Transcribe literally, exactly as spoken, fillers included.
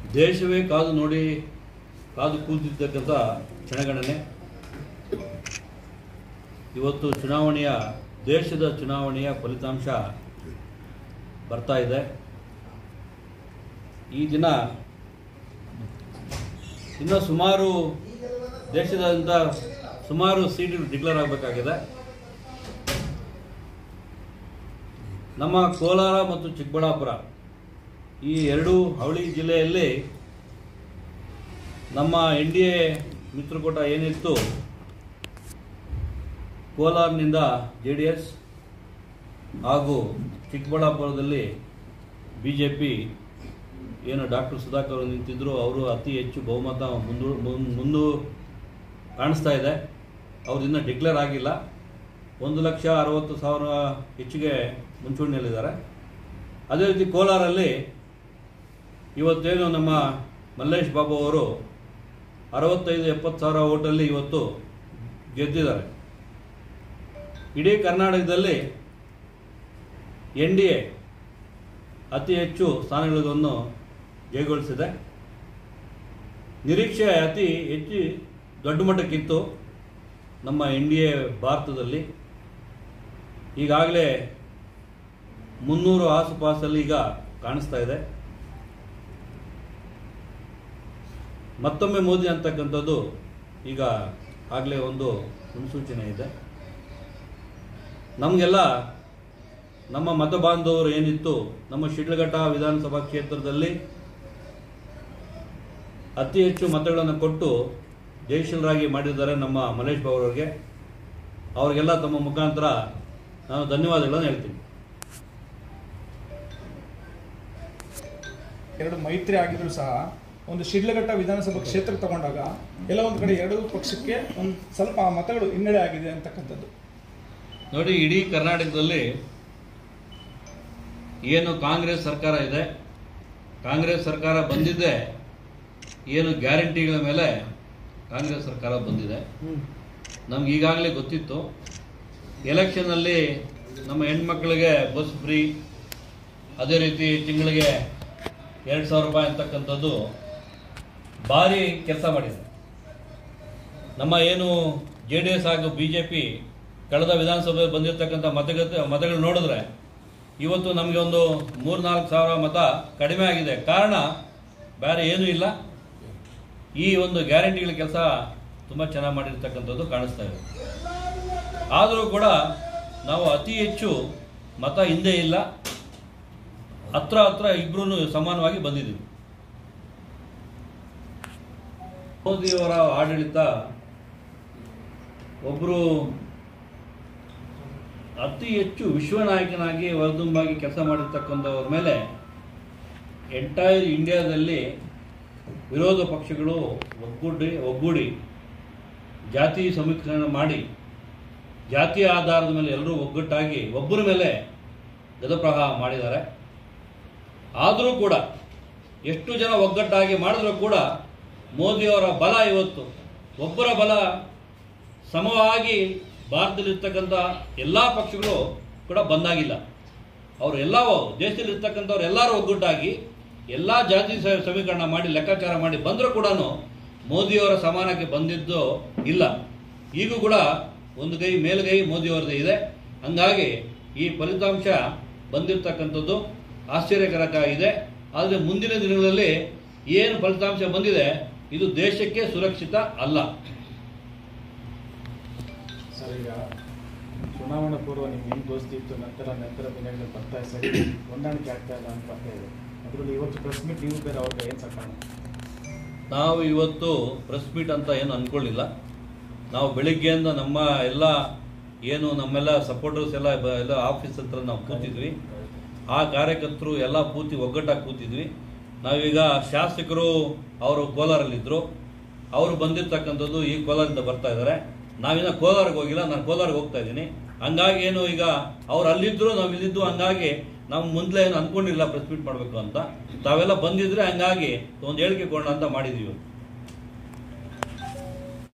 ದೇಶವೇ ಕಾದು ನೋಡಿ ಕಾದು ಕೂತಿದ್ದಕ್ಕಂಥ ಕ್ಷಣಗಣನೆ. ಇವತ್ತು ಚುನಾವಣೆಯ ದೇಶದ ಚುನಾವಣೆಯ ಫಲಿತಾಂಶ ಬರ್ತಾ ಇದೆ. ಈ ದಿನ ಇನ್ನು ಸುಮಾರು ದೇಶದಾದ್ಯಂತ ಸುಮಾರು ಸೀಟು ಡಿಕ್ಲೇರ್ ಆಗಬೇಕಾಗಿದೆ. ನಮ್ಮ ಕೋಲಾರ ಮತ್ತು ಚಿಕ್ಕಬಳ್ಳಾಪುರ ಈ ಎರಡು ಅವಳಿ ಜಿಲ್ಲೆಯಲ್ಲಿ ನಮ್ಮ ಎನ್ ಡಿ ಎ ಮಿತ್ರಕೂಟ ಏನಿತ್ತು, ಕೋಲಾರನಿಂದ ಜೆ ಡಿ ಎಸ್ ಹಾಗೂ ಚಿಕ್ಕಬಳ್ಳಾಪುರದಲ್ಲಿ ಬಿ ಜೆ ಪಿ ಏನು ಡಾಕ್ಟರ್ ಸುಧಾಕರ್ ನಿಂತಿದ್ದರು, ಅವರು ಅತಿ ಹೆಚ್ಚು ಬಹುಮತ ಮುಂದು ಮುಂದು ಕಾಣಿಸ್ತಾ ಇದೆ. ಅವ್ರನ್ನ ಡಿಕ್ಲೇರ್ ಆಗಿಲ್ಲ. ಒಂದು ಲಕ್ಷ ಅರವತ್ತು ಸಾವಿರ ಹೆಚ್ಚಿಗೆ ಮುಂಚೂಣಿಯಲ್ಲಿದ್ದಾರೆ. ಅದೇ ರೀತಿ ಕೋಲಾರಲ್ಲಿ ಇವತ್ತೇನು ನಮ್ಮ ಮಲ್ಲೇಶ್ ಬಾಬು ಅವರು ಅರವತ್ತೈದು ಎಪ್ಪತ್ತು ಸಾವಿರ ಓಟಲ್ಲಿ ಇವತ್ತು ಗೆದ್ದಿದ್ದಾರೆ. ಇಡೀ ಕರ್ನಾಟಕದಲ್ಲಿ ಎನ್ ಡಿ ಎ ಅತಿ ಹೆಚ್ಚು ಸ್ಥಾನಗಳನ್ನು ಜಯಗೊಳಿಸಿದೆ. ನಿರೀಕ್ಷೆ ಅತಿ ಹೆಚ್ಚು ದೊಡ್ಡ ಮಟ್ಟಕ್ಕಿತ್ತು ನಮ್ಮ ಎನ್ ಡಿ ಎ ಭಾರತದಲ್ಲಿ. ಈಗಾಗಲೇ ಮುನ್ನೂರು ಆಸುಪಾಸಲ್ಲಿ ಈಗ ಕಾಣಿಸ್ತಾ ಇದೆ. ಮತ್ತೊಮ್ಮೆ ಮೋದಿ ಅಂತಕ್ಕಂಥದ್ದು ಈಗ ಆಗಲೇ ಒಂದು ಮುನ್ಸೂಚನೆ ಇದೆ. ನಮಗೆಲ್ಲ ನಮ್ಮ ಮತ ಬಾಂಧವರು ಏನಿತ್ತು, ನಮ್ಮ ಶಿಡ್ಲಘಟ್ಟ ವಿಧಾನಸಭಾ ಕ್ಷೇತ್ರದಲ್ಲಿ ಅತಿ ಹೆಚ್ಚು ಮತಗಳನ್ನು ಕೊಟ್ಟು ಜಯಶೀಲರಾಗಿ ಮಾಡಿದ್ದಾರೆ ನಮ್ಮ ಮಲ್ಲೇಶ್ ಬಾಬು ಅವರಿಗೆ. ಅವರಿಗೆಲ್ಲ ತಮ್ಮ ಮುಖಾಂತರ ನಾನು ಧನ್ಯವಾದಗಳನ್ನು ಹೇಳ್ತೀನಿ. ಎರಡು ಮೈತ್ರಿ ಆಗಿದ್ರು ಸಹ ಒಂದು ಶಿಡ್ಲಘಟ್ಟ ವಿಧಾನಸಭಾ ಕ್ಷೇತ್ರ ತಗೊಂಡಾಗ ಎಲ್ಲ ಒಂದು ಕಡೆ ಎರಡು ಪಕ್ಷಕ್ಕೆ ಒಂದು ಸ್ವಲ್ಪ ಮತಗಳು ಹಿನ್ನಡೆ ಆಗಿದೆ ಅಂತಕ್ಕಂಥದ್ದು. ನೋಡಿ, ಇಡೀ ಕರ್ನಾಟಕದಲ್ಲಿ ಏನು ಕಾಂಗ್ರೆಸ್ ಸರ್ಕಾರ ಇದೆ, ಕಾಂಗ್ರೆಸ್ ಸರ್ಕಾರ ಬಂದಿದ್ದೆ ಏನು ಗ್ಯಾರಂಟಿಗಳ ಮೇಲೆ ಕಾಂಗ್ರೆಸ್ ಸರ್ಕಾರ ಬಂದಿದೆ. ನಮ್ಗೆ ಈಗಾಗಲೇ ಗೊತ್ತಿತ್ತು. ಎಲೆಕ್ಷನ್ನಲ್ಲಿ ನಮ್ಮ ಹೆಣ್ಮಕ್ಳಿಗೆ ಬಸ್ ಫ್ರೀ, ಅದೇ ರೀತಿ ತಿಂಗಳಿಗೆ ಎರಡು ಸಾವಿರ ರೂಪಾಯಿ ಅಂತಕ್ಕಂಥದ್ದು ಭಾರಿ ಕೆಲಸ ಮಾಡಿದೆ. ನಮ್ಮ ಏನು ಜೆ ಡಿ ಎಸ್ ಹಾಗೂ ಬಿ ಜೆ ಪಿ ಕಳೆದ ವಿಧಾನಸಭೆಯಲ್ಲಿ ಬಂದಿರತಕ್ಕಂಥ ಮತಗತ ಮತಗಳು ನೋಡಿದ್ರೆ ಇವತ್ತು ನಮಗೆ ಒಂದು ಮೂರು ನಾಲ್ಕು ಸಾವಿರ ಮತ ಕಡಿಮೆ ಆಗಿದೆ. ಕಾರಣ ಬೇರೆ ಏನೂ ಇಲ್ಲ, ಈ ಒಂದು ಗ್ಯಾರಂಟಿಗಳ ಕೆಲಸ ತುಂಬ ಚೆನ್ನಾಗಿ ಮಾಡಿರ್ತಕ್ಕಂಥದ್ದು ಕಾಣಿಸ್ತಾ ಇದೆ. ಆದರೂ ಕೂಡ ನಾವು ಅತಿ ಹೆಚ್ಚು ಮತ ಹಿಂದೆ ಇಲ್ಲ, ಹತ್ರ ಹತ್ರ ಇಬ್ಬರೂ ಸಮಾನವಾಗಿ ಬಂದಿದ್ದೀವಿ. ಮೋದಿಯವರ ಆಡಳಿತ ಒಬ್ಬರು ಅತಿ ಹೆಚ್ಚು ವಿಶ್ವನಾಯಕನಾಗಿ ಹೊರದುಂಬಾಗಿ ಕೆಲಸ ಮಾಡಿರ್ತಕ್ಕಂಥವ್ರ ಮೇಲೆ ಎಂಟೈರ್ ಇಂಡಿಯಾದಲ್ಲಿ ವಿರೋಧ ಪಕ್ಷಗಳು ಒಗ್ಗೂಡಿ ಒಗ್ಗೂಡಿ ಜಾತಿ ಸಮೀಕರಣ ಮಾಡಿ ಜಾತಿಯ ಆಧಾರದ ಮೇಲೆ ಎಲ್ಲರೂ ಒಗ್ಗಟ್ಟಾಗಿ ಒಬ್ಬರ ಮೇಲೆ ಗದಪ್ರಹಾರ ಮಾಡಿದ್ದಾರೆ. ಆದರೂ ಕೂಡ ಎಷ್ಟು ಜನ ಒಗ್ಗಟ್ಟಾಗಿ ಮಾಡಿದ್ರೂ ಕೂಡ ಮೋದಿಯವರ ಬಲ ಇವತ್ತು ಒಬ್ಬರ ಬಲ ಸಮವಾಗಿ ಭಾರತದಲ್ಲಿರ್ತಕ್ಕಂಥ ಎಲ್ಲ ಪಕ್ಷಗಳು ಕೂಡ ಬಂದಾಗಿಲ್ಲ. ಅವರು ಎಲ್ಲವೂ ದೇಶದಲ್ಲಿರ್ತಕ್ಕಂಥವ್ರು ಎಲ್ಲರೂ ಒಗ್ಗಟ್ಟಾಗಿ ಎಲ್ಲ ಜಾತಿ ಸಮೀಕರಣ ಮಾಡಿ ಲೆಕ್ಕಾಚಾರ ಮಾಡಿ ಬಂದರೂ ಕೂಡ ಮೋದಿಯವರ ಸಮಾನಕ್ಕೆ ಬಂದಿದ್ದು ಇಲ್ಲ. ಈಗೂ ಕೂಡ ಒಂದು ಕೈ ಮೇಲುಗೈ ಮೋದಿಯವರದೇ ಇದೆ. ಹಂಗಾಗಿ ಈ ಫಲಿತಾಂಶ ಬಂದಿರತಕ್ಕಂಥದ್ದು ಆಶ್ಚರ್ಯಕರವಾಗಿದೆ. ಆದರೆ ಮುಂದಿನ ದಿನಗಳಲ್ಲಿ ಏನು ಫಲಿತಾಂಶ ಬಂದಿದೆ ಇದು ದೇಶಕ್ಕೆ ಸುರಕ್ಷಿತ ಅಲ್ಲ. ಸರ್, ಈಗ ಚುನಾವಣಾ ಪೂರ್ವ ನಿಮ್ಗೆ ಏನು ದೋಸ್ತಿ ಇತ್ತು, ನಂತರ ನಂತರ ದಿನಗಳು ಬರ್ತಾ ಸರಿ ಹೊಂದಾಣಿಕೆ ಆಗ್ತಾ ಇಲ್ಲ ಅಂತ ಬರ್ತಾ ಇದೆ. ಅದರಲ್ಲಿ ಇವತ್ತು ಪ್ರೆಸ್ ಮೀಟ್ ನೀವು ಬೇರೆ ಅವ್ರಿಗೆ ಏನು ಸಾಕಾಣ? ನಾವು ಇವತ್ತು ಪ್ರೆಸ್ ಮೀಟ್ ಅಂತ ಏನು ಅಂದ್ಕೊಳ್ಳಿಲ್ಲ. ನಾವು ಬೆಳಿಗ್ಗೆಯಿಂದ ನಮ್ಮ ಎಲ್ಲ ಏನು ನಮ್ಮೆಲ್ಲ ಸಪೋರ್ಟರ್ಸ್ ಎಲ್ಲ ಎಲ್ಲ ಆಫೀಸ್ ಹತ್ರ ನಾವು ಕೂತಿದ್ವಿ. ಆ ಕಾರ್ಯಕರ್ತರು ಎಲ್ಲ ಪೂರ್ತಿ ಒಗ್ಗಟ್ಟಾಗಿ ಕೂತಿದ್ವಿ. ನಾವೀಗ ಶಾಸಕರು ಅವರು ಕೋಲಾರಲ್ಲಿದ್ದರು, ಅವರು ಬಂದಿರ್ತಕ್ಕಂಥದ್ದು ಈ ಕೋಲಾರದಿಂದ ಬರ್ತಾ ಇದ್ದಾರೆ. ನಾವಿನ್ನ ಕೋಲಾರಿಗೆ ಹೋಗಿಲ್ಲ, ನಾನು ಕೋಲಾರಿಗೆ ಹೋಗ್ತಾ ಇದ್ದೀನಿ. ಹಂಗಾಗಿ ಏನು ಈಗ ಅವ್ರು ಅಲ್ಲಿದ್ದರು, ನಾವು ಇಲ್ಲಿದ್ದು, ಹಂಗಾಗಿ ನಾವು ಮುಂದೆ ಏನು ಅಂದ್ಕೊಂಡಿಲ್ಲ ಪ್ರೆಸ್ ಮೀಟ್ ಮಾಡಬೇಕು ಅಂತ. ತಾವೆಲ್ಲ ಬಂದಿದ್ರೆ ಹಂಗಾಗಿ ಒಂದು ಹೇಳಿಕೆ ಕೊಡೋಣ ಅಂತ ಮಾಡಿದ್ದೀವಿ.